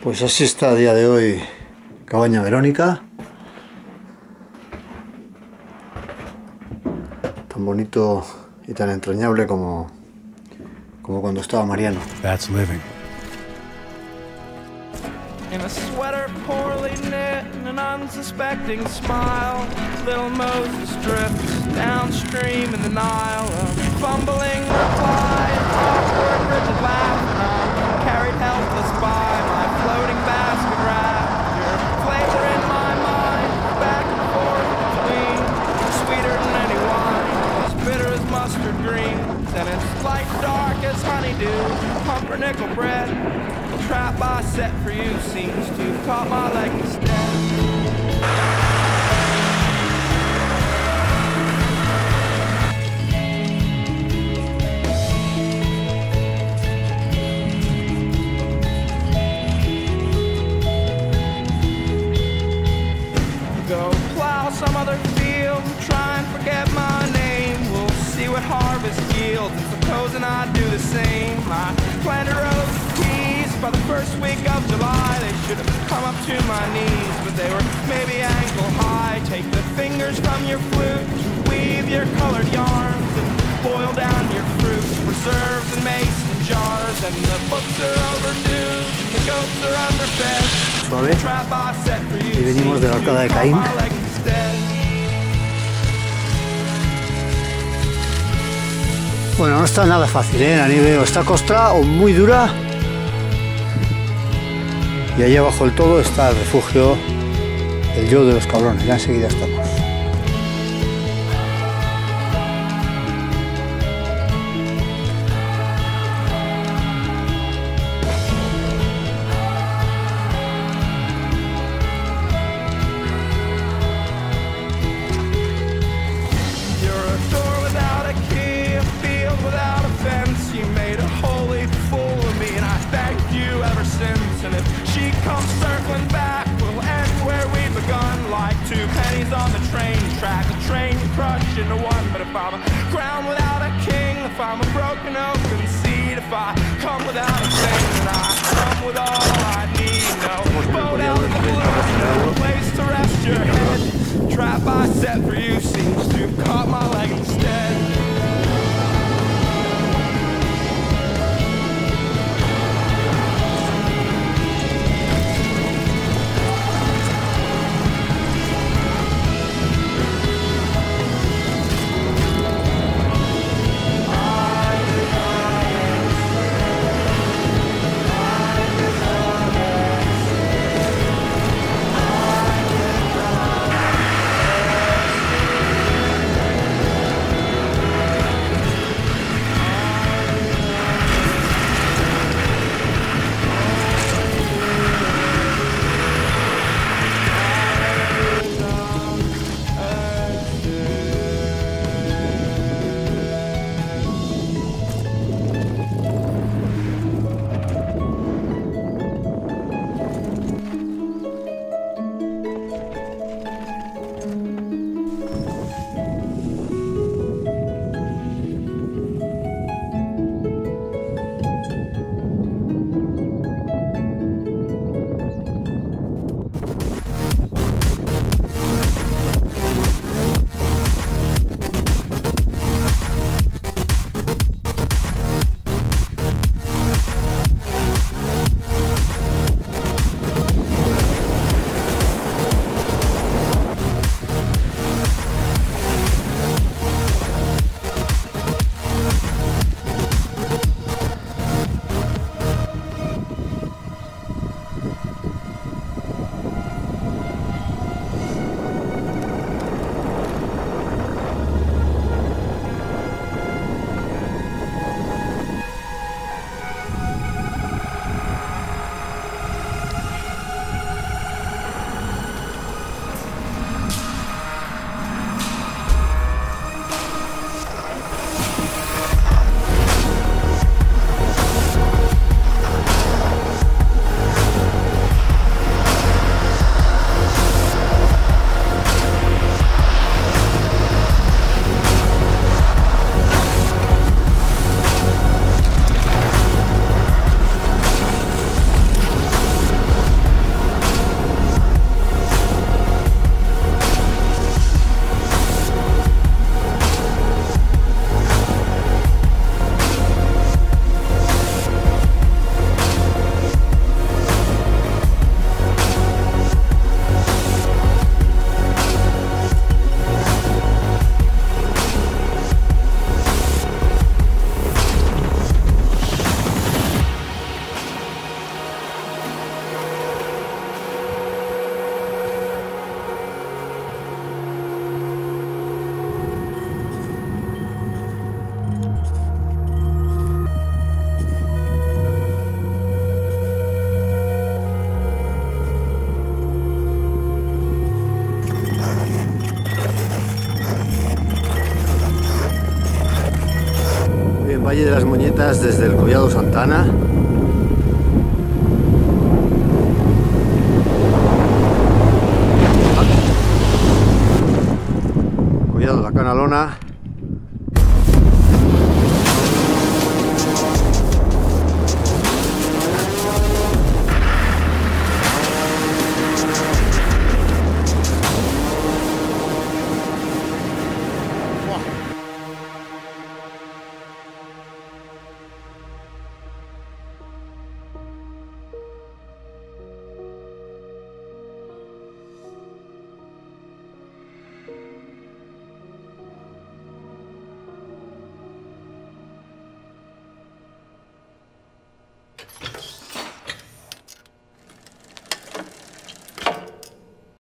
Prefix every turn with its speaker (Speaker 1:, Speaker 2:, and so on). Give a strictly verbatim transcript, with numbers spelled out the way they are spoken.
Speaker 1: Pues así está a día de hoy Cabaña Verónica. Tan bonito y tan entrañable como, como cuando estaba Mariano.
Speaker 2: That's living.
Speaker 3: In a sweater poorly knit and an unsuspecting smile, little Moses drifts downstream in the Nile, a fumbling reply, an awkward rigid laugh, and I'm carried helpless by my floating basket raft. Your flavor in my mind, back and forth between, sweeter than any wine, as bitter as mustard green, and it's light dark as honeydew, pumpernickel bread. The trap I set for you seems to have caught my leg instead. Go plow some other field and try and forget my name. We'll see what harvest yields, and supposing I do the same, I planted rose peas by the first week of July. They should have come up to my knees, but they were maybe ankle high. Take the fingers from your flute, weave your colored yarns, and boil down your fruit, preserves in mason jars. And the books are overdue, the goats are underfed.
Speaker 1: Suave. Y venimos de la Arcada de Caín. Bueno, no está nada fácil, ¿eh? La nieve o está costra o muy dura. Y allí abajo del todo está el refugio del Yo de los Cabrones. Ya enseguida estamos.
Speaker 3: And if she comes circling back, we'll end where we begun, like two pennies on the train track. The train crushed into one. But if I'm a crown without a king, if I'm a broken oaken seed, if I come without a thing, then I come with all I need. No boat out in the blues, no place to rest your head. The trap I set for you seems to have caught my leg instead.
Speaker 1: Valle de las Moñetas desde el Collado Santana. Collado La Canalona.